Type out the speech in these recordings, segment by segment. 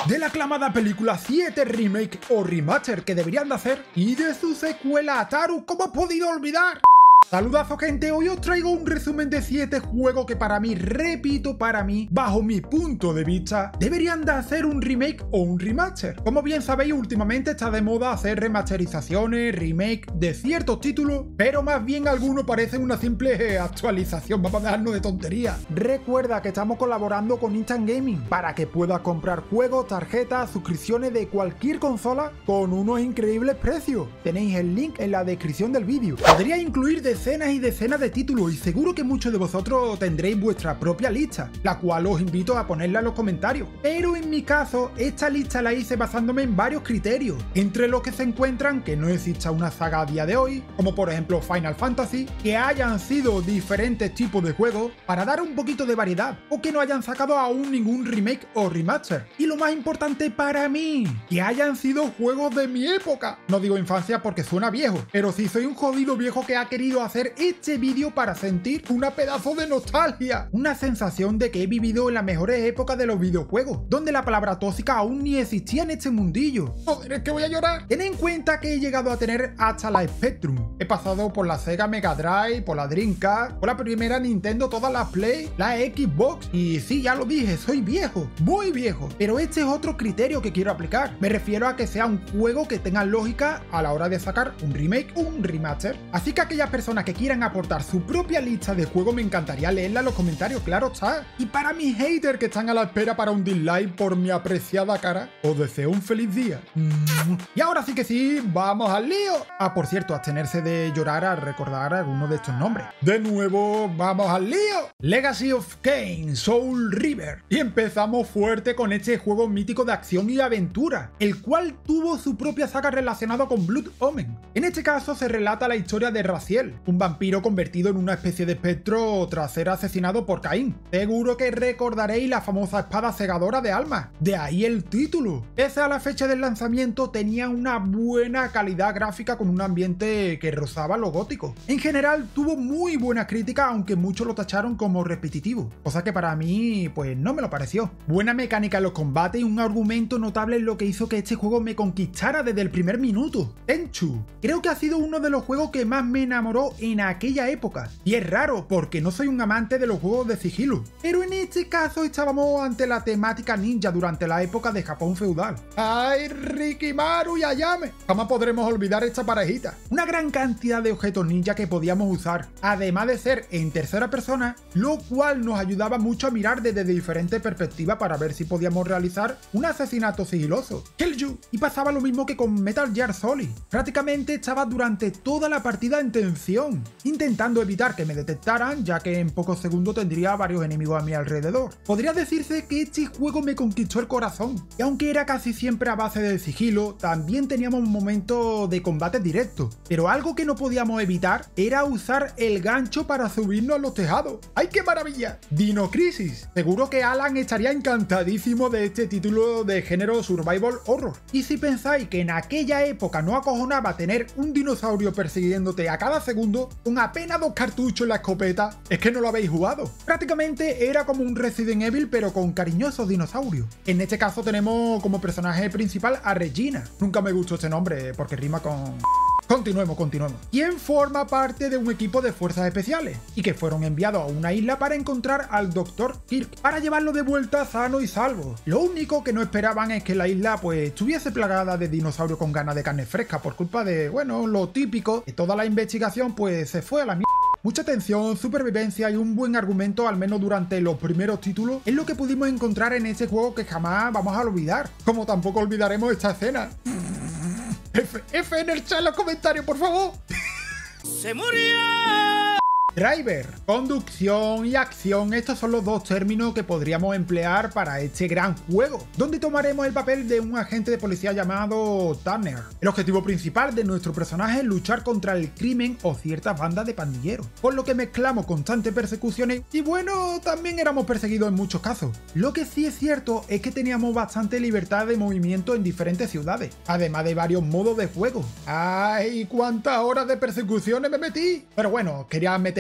de la aclamada película 7 remake o remaster que deberían de hacer y de su secuela Ataru, ¿cómo he podido olvidar? Saludazo gente, hoy os traigo un resumen de 7 juegos que para mí, repito para mí, bajo mi punto de vista, deberían de hacer un remake o un remaster. Como bien sabéis, últimamente está de moda hacer remasterizaciones, remake de ciertos títulos, pero más bien algunos parecen una simple actualización, vamos a dejarnos de tonterías. Recuerda que estamos colaborando con Instant Gaming para que puedas comprar juegos, tarjetas, suscripciones de cualquier consola con unos increíbles precios. Tenéis el link en la descripción del vídeo. Podría incluir decenas y decenas de títulos y seguro que muchos de vosotros tendréis vuestra propia lista, la cual os invito a ponerla en los comentarios. Pero en mi caso, esta lista la hice basándome en varios criterios, entre los que se encuentran que no exista una saga a día de hoy, como por ejemplo Final Fantasy, que hayan sido diferentes tipos de juegos para dar un poquito de variedad, o que no hayan sacado aún ningún remake o remaster. Y lo más importante para mí, que hayan sido juegos de mi época. No digo infancia porque suena viejo, pero sí soy un jodido viejo que ha querido hacer este vídeo para sentir una pedazo de nostalgia, una sensación de que he vivido en las mejores épocas de los videojuegos, donde la palabra tóxica aún ni existía en este mundillo. Joder, es que voy a llorar. Ten en cuenta que he llegado a tener hasta la Spectrum, he pasado por la Sega Mega Drive, por la Dreamcast, por la primera Nintendo, todas las Play, la Xbox, y sí, ya lo dije, soy viejo, muy viejo, pero este es otro criterio que quiero aplicar. Me refiero a que sea un juego que tenga lógica a la hora de sacar un remake o un remaster. Así que aquellas personas que quieran aportar su propia lista de juegos me encantaría leerla en los comentarios, claro está. Y para mis haters que están a la espera para un dislike por mi apreciada cara, os deseo un feliz día. Y ahora sí que sí, vamos al lío. Ah, por cierto, abstenerse de llorar al recordar algunos de estos nombres. De nuevo, vamos al lío. Legacy of Kain, Soul River. Y empezamos fuerte con este juego mítico de acción y aventura, el cual tuvo su propia saga relacionada con Blood Omen. En este caso se relata la historia de Raziel, un vampiro convertido en una especie de espectro tras ser asesinado por Caín. Seguro que recordaréis la famosa espada cegadora de almas, de ahí el título. Pese a la fecha del lanzamiento tenía una buena calidad gráfica con un ambiente que rozaba lo gótico. En general tuvo muy buena crítica, aunque muchos lo tacharon como repetitivo, cosa que para mí pues no me lo pareció. Buena mecánica en los combates y un argumento notable en lo que hizo que este juego me conquistara desde el primer minuto. Tenchu, creo que ha sido uno de los juegos que más me enamoró en aquella época, y es raro porque no soy un amante de los juegos de sigilo, pero en este caso estábamos ante la temática ninja durante la época de Japón feudal. ¡Ay, Rikimaru y Ayame! Jamás podremos olvidar esta parejita. Una gran cantidad de objetos ninja que podíamos usar, además de ser en tercera persona, lo cual nos ayudaba mucho a mirar desde diferentes perspectivas para ver si podíamos realizar un asesinato sigiloso. Kill you. Y pasaba lo mismo que con Metal Gear Solid. Prácticamente estaba durante toda la partida en tensión, intentando evitar que me detectaran, ya que en pocos segundos tendría varios enemigos a mi alrededor. Podría decirse que este juego me conquistó el corazón, y aunque era casi siempre a base de sigilo, también teníamos un momento de combate directo, pero algo que no podíamos evitar era usar el gancho para subirnos a los tejados. ¡Ay, qué maravilla! Dino Crisis. Seguro que Alan estaría encantadísimo de este título de género survival horror. Y si pensáis que en aquella época no acojonaba tener un dinosaurio persiguiéndote a cada segundo, con apenas 2 cartuchos en la escopeta, es que no lo habéis jugado. Prácticamente era como un Resident Evil pero con cariñosos dinosaurios. En este caso tenemos como personaje principal a Regina. Nunca me gustó este nombre porque rima con... Continuemos. Quien forma parte de un equipo de fuerzas especiales y que fueron enviados a una isla para encontrar al Dr. Kirk para llevarlo de vuelta sano y salvo. Lo único que no esperaban es que la isla pues estuviese plagada de dinosaurios con ganas de carne fresca por culpa de, bueno, lo típico, que toda la investigación pues se fue a la mierda. Mucha tensión, supervivencia y un buen argumento, al menos durante los primeros títulos, es lo que pudimos encontrar en este juego que jamás vamos a olvidar. Como tampoco olvidaremos esta escena. F en el chat en los comentarios, por favor. ¡Se murió! Driver, conducción y acción, estos son los dos términos que podríamos emplear para este gran juego, donde tomaremos el papel de un agente de policía llamado Turner. El objetivo principal de nuestro personaje es luchar contra el crimen o ciertas bandas de pandilleros, por lo que mezclamos constantes persecuciones y bueno, también éramos perseguidos en muchos casos. Lo que sí es cierto es que teníamos bastante libertad de movimiento en diferentes ciudades, además de varios modos de juego. ¡Ay, cuántas horas de persecuciones me metí! Pero bueno, quería meter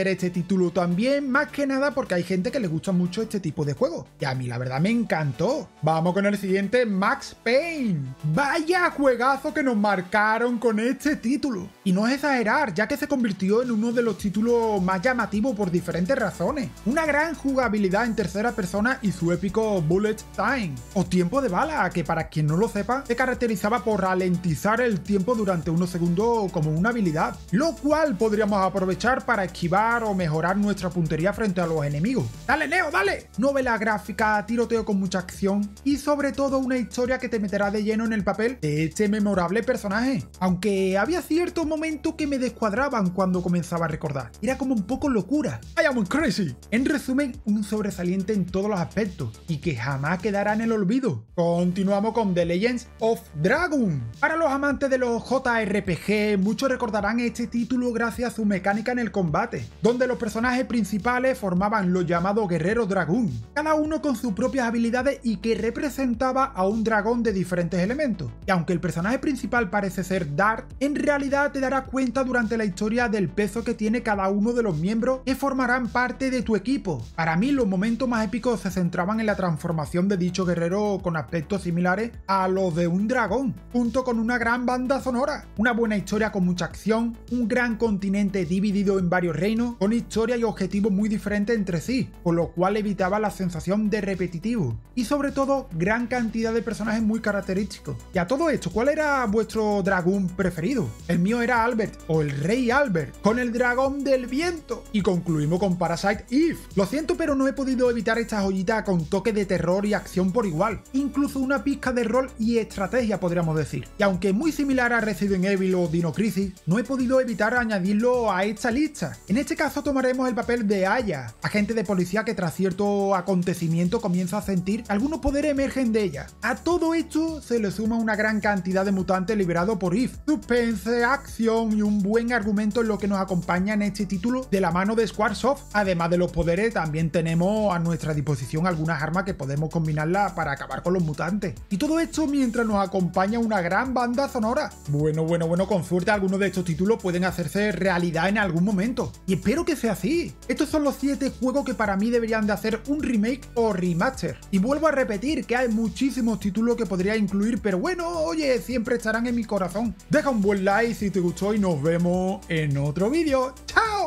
este título también, más que nada porque hay gente que le gusta mucho este tipo de juegos. Y a mí la verdad me encantó. Vamos con el siguiente, Max Payne. Vaya juegazo que nos marcaron con este título. Y no es exagerar, ya que se convirtió en uno de los títulos más llamativos por diferentes razones. Una gran jugabilidad en tercera persona y su épico Bullet Time, o tiempo de bala, que para quien no lo sepa, se caracterizaba por ralentizar el tiempo durante unos segundos como una habilidad, lo cual podríamos aprovechar para esquivar o mejorar nuestra puntería frente a los enemigos. ¡Dale, Neo, dale! Novela gráfica, tiroteo con mucha acción y sobre todo una historia que te meterá de lleno en el papel de este memorable personaje. Aunque había ciertos momentos que me descuadraban cuando comenzaba a recordar. Era como un poco locura. I am crazy. En resumen, un sobresaliente en todos los aspectos y que jamás quedará en el olvido. Continuamos con The Legends of Dragoon. Para los amantes de los JRPG, muchos recordarán este título gracias a su mecánica en el combate, donde los personajes principales formaban los llamados guerreros dragón, cada uno con sus propias habilidades y que representaba a un dragón de diferentes elementos. Y aunque el personaje principal parece ser Dart, en realidad te darás cuenta durante la historia del peso que tiene cada uno de los miembros que formarán parte de tu equipo. Para mí los momentos más épicos se centraban en la transformación de dicho guerrero con aspectos similares a los de un dragón, junto con una gran banda sonora, una buena historia con mucha acción, un gran continente dividido en varios reinos, con historia y objetivos muy diferentes entre sí, por lo cual evitaba la sensación de repetitivo, y sobre todo gran cantidad de personajes muy característicos. Y a todo esto, ¿cuál era vuestro dragón preferido? El mío era Albert, o el rey Albert, con el dragón del viento. Y concluimos con Parasite Eve. Lo siento, pero no he podido evitar esta joyita con toque de terror y acción por igual, incluso una pizca de rol y estrategia podríamos decir. Y aunque muy similar a Resident Evil o Dino Crisis, no he podido evitar añadirlo a esta lista. En este caso tomaremos el papel de Aya, agente de policía que tras cierto acontecimiento comienza a sentir que algunos poderes emergen de ella. A todo esto se le suma una gran cantidad de mutantes liberados por Eve, suspense, acción y un buen argumento en lo que nos acompaña en este título de la mano de Squaresoft. Además de los poderes, también tenemos a nuestra disposición algunas armas que podemos combinarlas para acabar con los mutantes. Y todo esto mientras nos acompaña una gran banda sonora. Bueno, con suerte algunos de estos títulos pueden hacerse realidad en algún momento. Y espero que sea así. Estos son los 7 juegos que para mí deberían de hacer un remake o remaster. Y vuelvo a repetir que hay muchísimos títulos que podría incluir, pero bueno, oye, siempre estarán en mi corazón. Deja un buen like si te gustó y nos vemos en otro vídeo. ¡Chao!